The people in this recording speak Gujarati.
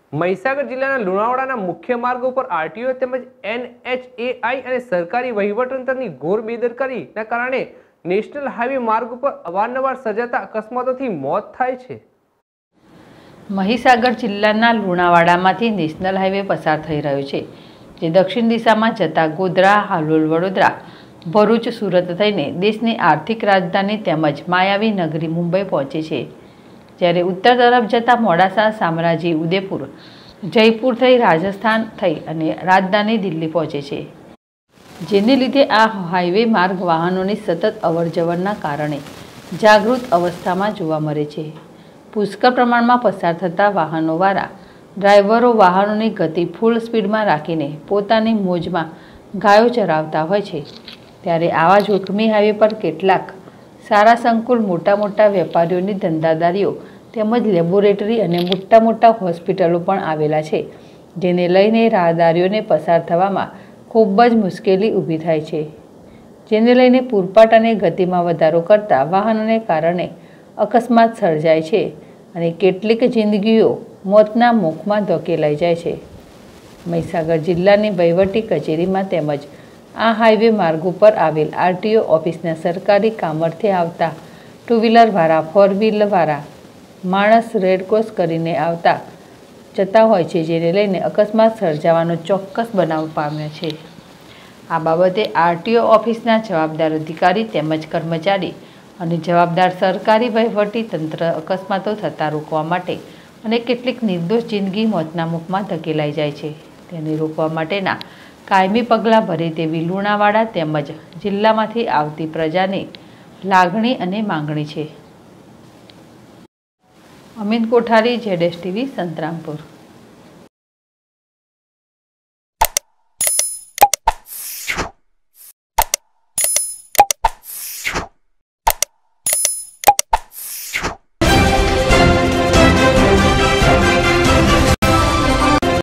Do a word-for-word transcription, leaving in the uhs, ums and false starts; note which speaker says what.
Speaker 1: મહીસાગર જિલ્લાના લુણાવાડાના મુખ્ય માર્ગો પર આરટીઓ તેમજ એનએચએઆઈ અને સરકારી વહીવટતંત્રની ઘોર બેદરકારીના કારણે નેશનલ હાઈવે માર્ગ ઉપર અવારનવાર સર્જાતા અકસ્માતોથી મોત થાય છે।
Speaker 2: મહીસાગર જિલ્લાના લુણાવાડામાંથી નેશનલ હાઈવે પસાર થઈ રહ્યો છે, જે દક્ષિણ દિશામાં જતા ગોધરા, હાલોલ, વડોદરા, ભરૂચ, સુરત થઈને દેશની આર્થિક રાજધાની તેમજ માયાવી નગરી મુંબઈ પહોંચે છે, જ્યારે ઉત્તર તરફ જતા મોડાસા, શામળાજી, ઉદયપુર, જયપુર થઈ રાજસ્થાન થઈ અને રાજધાની દિલ્હી પહોંચે છે, જેને લીધે આ હાઈવે માર્ગ વાહનોની સતત અવરજવરના કારણે જાગૃત અવસ્થામાં જોવા મળે છે। પુષ્કળ પ્રમાણમાં પસાર થતા વાહનોવાળા ડ્રાઈવરો વાહનોની ગતિ ફૂલ સ્પીડમાં રાખીને પોતાની મોજમાં ગાયો ચરાવતા હોય છે, ત્યારે આવા જોખમી હાઈવે પર કેટલાક સારા સંકુલ મોટા મોટા વેપારીઓની ધંધાદારીઓ તેમજ લેબોરેટરી અને મોટા મોટા હોસ્પિટલો પણ આવેલા છે, જેને લઈને રાહદારીઓને પસાર થવામાં ખૂબ જ મુશ્કેલી ઊભી થાય છે, જેને લઈને પૂરપાટ અને ગતિમાં વધારો કરતા વાહનોને કારણે અકસ્માત સર્જાય છે અને કેટલીક જિંદગીઓ મોતના મુખમાં ધકેલાઈ જાય છે। મહીસાગર જિલ્લાની વહીવટી કચેરીમાં તેમજ આ હાઈવે માર્ગ ઉપર આવેલ આરટીઓ ઓફિસના સરકારી કામરથી આવતા ટુ વ્હીલરવાળા, ફોર વ્હીલરવાળા માણસ રેડક્રોસ કરીને આવતા જતા હોય છે, જેને લઈને અકસ્માત સર્જાવાનો ચોક્કસ બનાવ પામ્યો છે। આ બાબતે આરટીઓ ઓફિસના જવાબદાર અધિકારી તેમજ કર્મચારી અને જવાબદાર સરકારી વહીવટી તંત્ર અકસ્માતો થતાં રોકવા માટે અને કેટલીક નિર્દોષ જિંદગી મોતના મુખમાં ધકેલાઈ જાય છે, તેને રોકવા માટેના કાયમી પગલાં ભરે તેવી લુણાવાડા તેમજ જિલ્લામાંથી આવતી પ્રજાની લાગણી અને માંગણી છે। Amit Kothari, Z S TV, Santrampur.